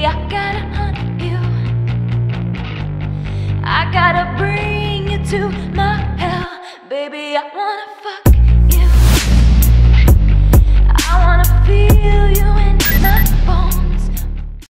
I gotta hunt you. I gotta bring you to my hell. Baby, I wanna fuck